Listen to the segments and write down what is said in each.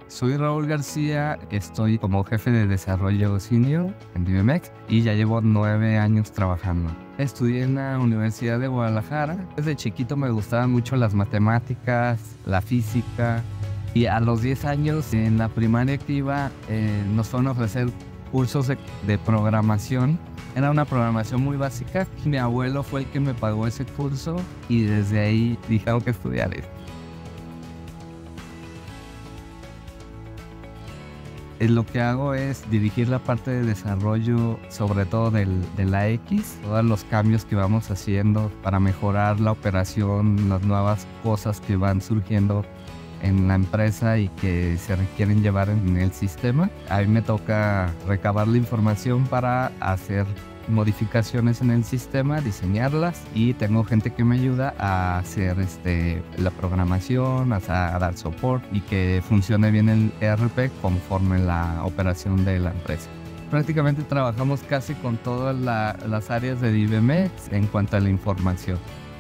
Soy Raúl García, estoy como jefe de desarrollo senior en DBMX y ya llevo 9 años trabajando. Estudié en la Universidad de Guadalajara. Desde chiquito me gustaban mucho las matemáticas, la física, y a los 10 años en la primaria que iba nos fueron a ofrecer cursos de programación. Era una programación muy básica. Mi abuelo fue el que me pagó ese curso y desde ahí dije, tengo que estudiar esto. Lo que hago es dirigir la parte de desarrollo, sobre todo de la X, todos los cambios que vamos haciendo para mejorar la operación, las nuevas cosas que van surgiendo en la empresa y que se requieren llevar en el sistema. A mí me toca recabar la información para hacer modificaciones en el sistema, diseñarlas, y tengo gente que me ayuda a hacer la programación, a dar soporte y que funcione bien el ERP conforme la operación de la empresa. Prácticamente trabajamos casi con todas las áreas de DBMX en cuanto a la información.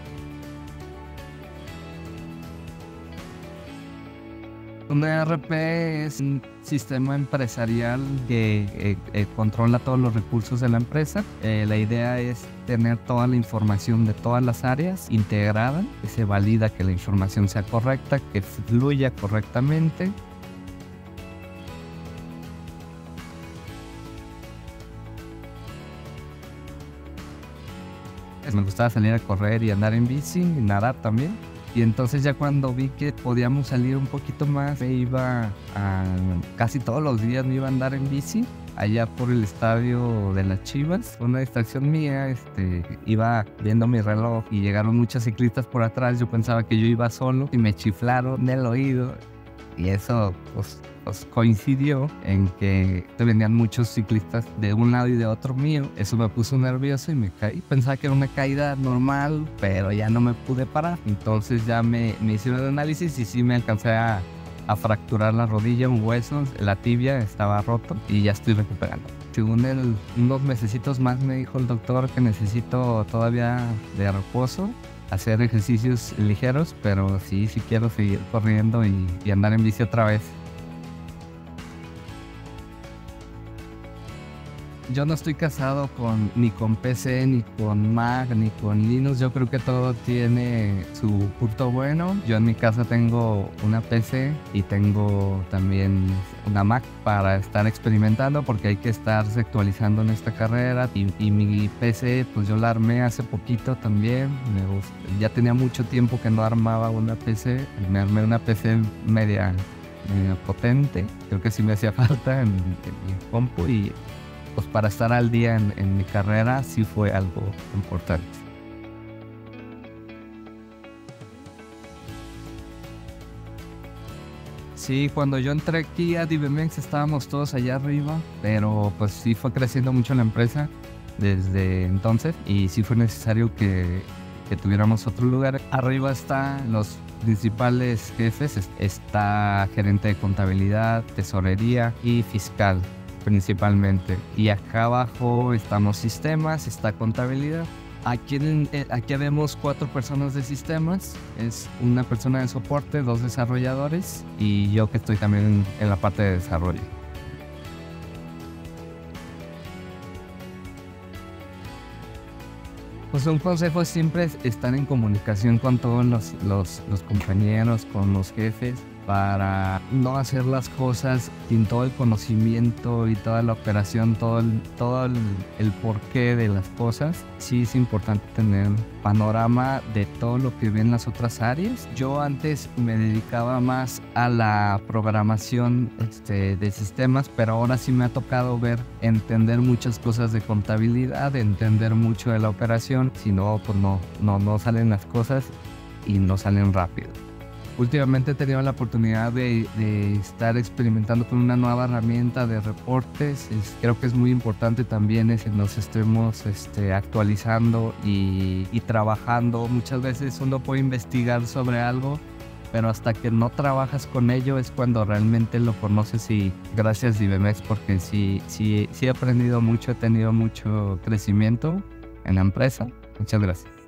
Un ERP es un sistema empresarial que controla todos los recursos de la empresa. La idea es tener toda la información de todas las áreas integrada, que se valida que la información sea correcta, que fluya correctamente. Me gustaba salir a correr y andar en bici y nadar también. Y entonces ya cuando vi que podíamos salir un poquito más, me iba casi todos los días me iba a andar en bici allá por el estadio de las Chivas. Una distracción mía, iba viendo mi reloj y llegaron muchos ciclistas por atrás. Yo pensaba que yo iba solo y me chiflaron en el oído. Y eso pues coincidió en que te venían muchos ciclistas de un lado y de otro mío. Eso me puso nervioso y me caí. Pensaba que era una caída normal, pero ya no me pude parar. Entonces ya me hicieron el análisis y sí me alcancé a fracturar la rodilla, un hueso, la tibia estaba roto y ya estoy recuperando. Según unos mesecitos más me dijo el doctor que necesito todavía de reposo, hacer ejercicios ligeros, pero sí quiero seguir corriendo y andar en bici otra vez. Yo no estoy casado ni con PC, ni con Mac, ni con Linux. Yo creo que todo tiene su punto bueno. Yo en mi casa tengo una PC y tengo también una Mac para estar experimentando, porque hay que estarse actualizando en esta carrera. Y mi PC, pues yo la armé hace poquito también. Ya tenía mucho tiempo que no armaba una PC. Me armé una PC media potente. Creo que sí me hacía falta en mi compu, y pues para estar al día en mi carrera sí fue algo importante. Sí, cuando yo entré aquí a DBMX estábamos todos allá arriba, pero pues sí fue creciendo mucho la empresa desde entonces y sí fue necesario que tuviéramos otro lugar. Arriba están los principales jefes, está gerente de contabilidad, tesorería y fiscal principalmente. Y acá abajo estamos sistemas, está contabilidad. Aquí vemos 4 personas de sistemas, es una persona de soporte, 2 desarrolladores y yo que estoy también en la parte de desarrollo. Pues un consejo es siempre estar en comunicación con todos los compañeros, con los jefes, para no hacer las cosas sin todo el conocimiento y toda la operación, todo el porqué de las cosas. Sí es importante tener panorama de todo lo que ven las otras áreas. Yo antes me dedicaba más a la programación de sistemas, pero ahora sí me ha tocado entender muchas cosas de contabilidad, entender mucho de la operación. Si no, pues no salen las cosas y no salen rápido. Últimamente he tenido la oportunidad de estar experimentando con una nueva herramienta de reportes. Creo que es muy importante también que nos estemos actualizando y trabajando. Muchas veces uno puede investigar sobre algo, pero hasta que no trabajas con ello es cuando realmente lo conoces. Y gracias DBMX, porque sí he aprendido mucho, he tenido mucho crecimiento en la empresa. Muchas gracias.